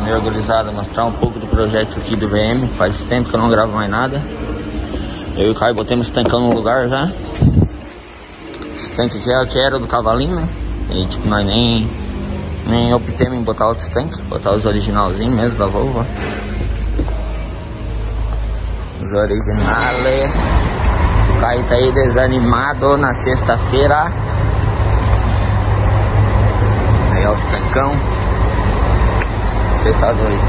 Meu gurizada, mostrar um pouco do projeto aqui do VM. Faz tempo que eu não gravo mais nada. Eu e o Caio botamos esse tancão no lugar já. Esse tanque que era do cavalinho, né? E tipo, nós nem optemos em botar outros tanques. Botar os originalzinhos mesmo da Volvo. Os originais. O Caio tá aí desanimado na sexta-feira. Aí ó, os tancão. Você tá doido.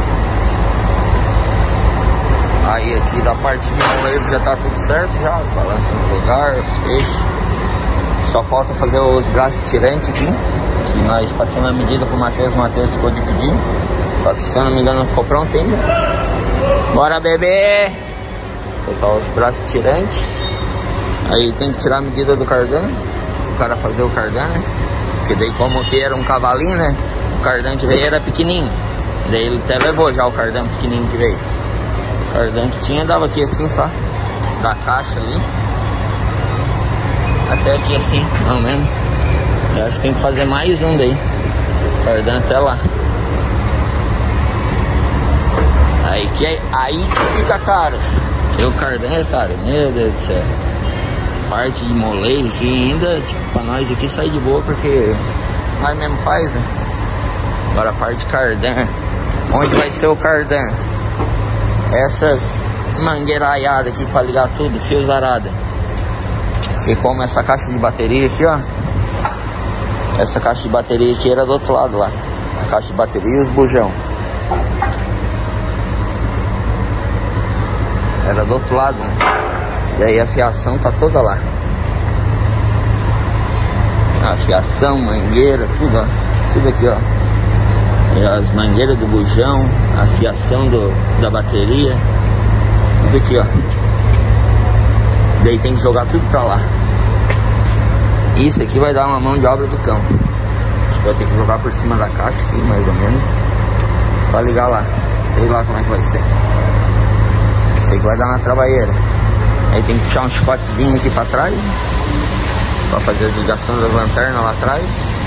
Aí aqui da parte de moleiro já tá tudo certo já. Balança no lugar, os feixes. Só falta fazer os braços tirantes aqui. Que nós passamos a medida pro Matheus. O Matheus ficou de pedir. Só que se eu não me engano não ficou pronto ainda. Bora, bebê! Botar os braços tirantes. Aí tem que tirar a medida do cardan. O cara fazer o cardan, né? Porque daí como que era um cavalinho, né? O cardan que veio era pequenininho. Daí ele até levou já o cardan pequenininho que veio. O cardan que tinha dava aqui assim só. Da caixa ali. Até aqui assim, não menos. Eu acho que tem que fazer mais um daí. O cardan até lá. Aí que fica caro. Porque o cardan é caro, meu Deus do céu. Parte de molejo aqui ainda, tipo, pra nós aqui sai de boa porque nós mesmo faz, né? Agora a parte de cardan. Onde vai ser o cardan? Essas mangueiraiadas aqui pra ligar tudo, fios arada. Porque como essa caixa de bateria aqui, ó. Essa caixa de bateria aqui era do outro lado lá. A caixa de bateria e os bujão. Era do outro lado, né? E aí a fiação tá toda lá. A fiação, mangueira, tudo, ó. Tudo aqui, ó. E as mangueiras do bujão, a fiação da bateria. Tudo aqui, ó. Daí tem que jogar tudo pra lá. Isso aqui vai dar uma mão de obra do cão. Acho que vai ter que jogar por cima da caixa aqui, mais ou menos. Pra ligar lá. Sei lá como é que vai ser. Sei que vai dar uma trabalheira. Aí tem que puxar um chicotezinho aqui pra trás, pra fazer a ligação das lanternas lá atrás.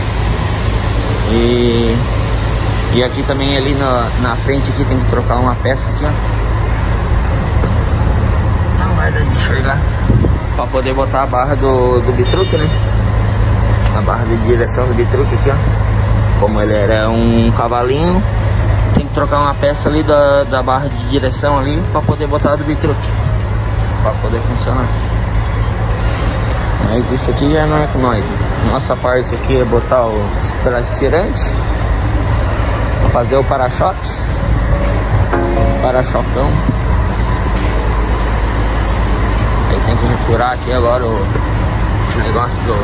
E aqui também ali na frente aqui tem que trocar uma peça aqui, ó. Não vai dar de enxergar. Pra poder botar a barra do bitruque, né? A barra de direção do bitruque aqui, ó. Como ele era um cavalinho, tem que trocar uma peça ali da barra de direção ali pra poder botar a do bitruque. Pra poder funcionar. Mas isso aqui já não é com nós, né? Nossa parte aqui é botar os braços tirantes, fazer o para-choque, para-chocão. Aí tem que retirar aqui agora esse negócio do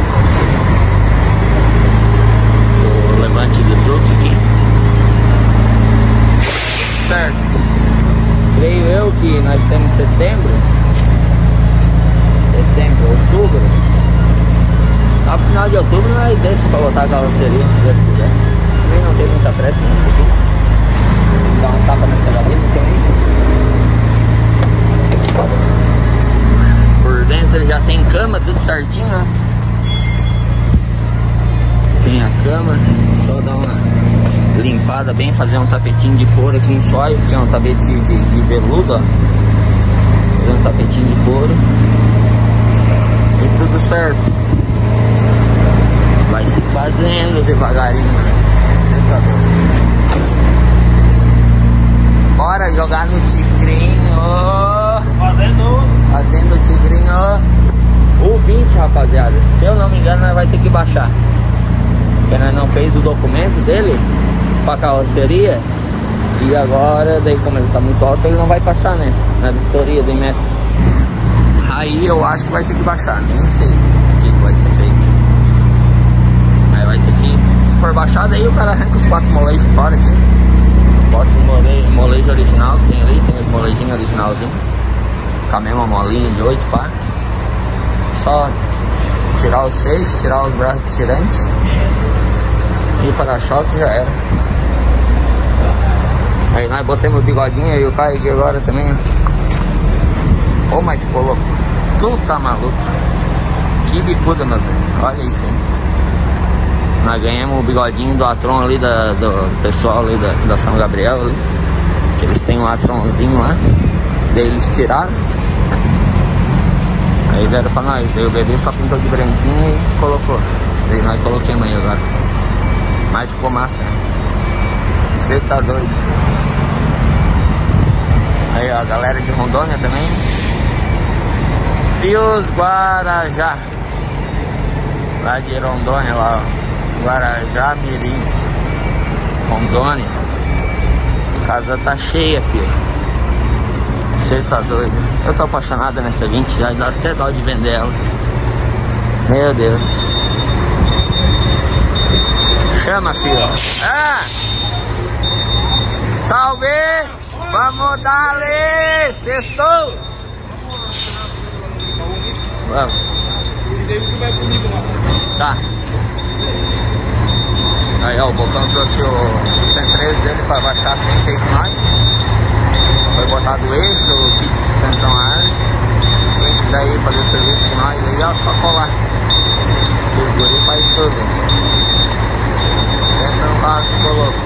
levante do truque aqui. Certo. Creio eu que nós temos setembro, outubro. No final de outubro nós descemos pra botar a carroceria, se Deus quiser. Também não tem muita pressa nisso aqui. Dá um tapa nessa galinha também. Por dentro ele já tem cama, tudo certinho, né? Tem a cama, só dar uma limpada bem, fazer um tapetinho de couro aqui no soalho, que é um tapete de veludo, ó. Fazer um tapetinho de couro. E tudo certo. Vai se fazendo devagarinho, né? Você tá doido. Bora jogar no tigrinho. Fazendo o tigrinho. O 20, rapaziada. Se eu não me engano, nós vai ter que baixar. Porque nós não fez o documento dele pra carroceria. E agora, daí como ele tá muito alto, ele não vai passar, né? Na vistoria do IMET. Aí eu acho que vai ter que baixar, nem sei o que vai ser feito. Aí vai ter que, se for baixado, aí o cara arranca os 4 molejos fora aqui. Bota os molejo original que tem ali, tem os molejinhos originalzinhos. Com a mesma molinha de 8, pá. Só tirar os feixes, tirar os braços tirantes. E o para-choque já era. Aí nós botamos o bigodinho e o Caio aqui agora também, ó. Ô, mas ficou louco. Tu tá maluco. Que bicuda, meus velhos. Olha isso aí. Nós ganhamos o bigodinho do Atron ali, do pessoal ali da São Gabriel ali. Que eles têm um Atronzinho lá. Daí eles tiraram. Aí deram pra nós. Daí o bebê só pintou de branquinho e colocou. Daí nós coloquemos aí agora. Mas ficou massa, né? Você tá doido. Aí ó, a galera de Rondônia também. Frios Guarajá. Lá de Rondônia, lá ó. Guarajá Mirim, Rondônia. A casa tá cheia, filho. Você tá doido. Eu tô apaixonado nessa 20, já dá até dó de vender ela. Meu Deus. Chama, filho. Ah! Salve! Vamos dar-lhe! Sextou! Vamos. Tá. Aí ó, o Bocão trouxe o 113 dele para abaixar, tem feito mais. Foi botado o eixo, o kit de suspensão a ar. Quem quiser ir fazer serviço com nós aí, ó, só colar. Que os guri faz tudo. Pensa no carro que ficou louco.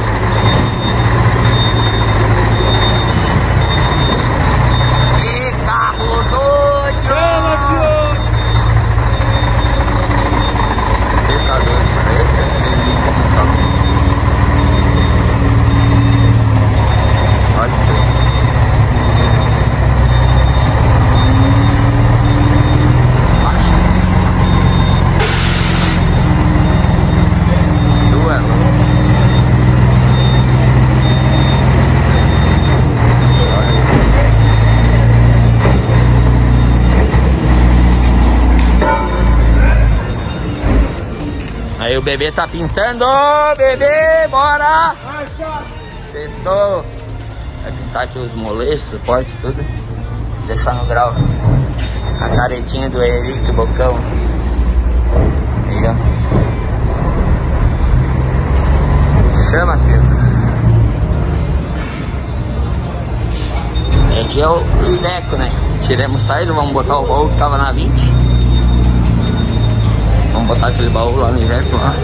Que carro doido! Você tá doido, esse é o como tá. Pode ser. Baixa. Tu é louco. Aí o bebê tá pintando, bebê, bora! Sextou. Vai pintar aqui os moleques, suporte, tudo. Deixar no grau. A caretinha do Henrique Bocão. Aí, ó. Chama, filho. Aqui é o Ideco, né? Tiramos saída, vamos botar o baú que tava na 20. Vamos botar aquele baú lá no Iveco lá.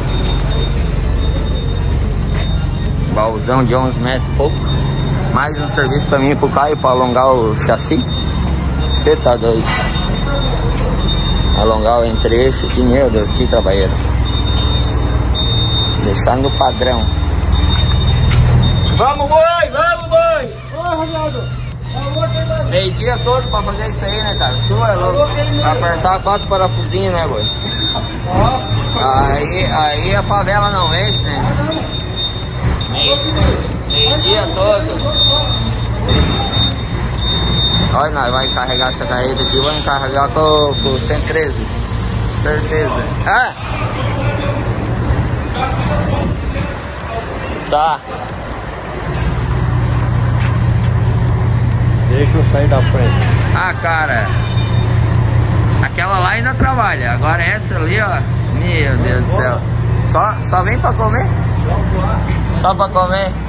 Baúzão de 11 metros e pouco. Mais um serviço pra mim e pro Caio pra alongar o chassi. Você tá doido. Alongar o entre-eixo aqui, meu Deus, que trabalheiro. Deixar no padrão. Vamos, boi! Vamos, boi! Ô, Ronaldo! Meio-dia todo pra fazer isso aí, né, cara? Tu é louco. Pra apertar 4 parafusinhos, né, boi? Aí a favela não vence, né? Meio-dia todo. Olha, nós vamos carregar essa carreira aqui, vamos carregar com o 113. Certeza. Ah! Tá. Deixa eu sair da frente. Ah, cara. Aquela lá ainda trabalha. Agora essa ali, ó. Meu Deus do céu. Só vem pra comer? Só pra comer?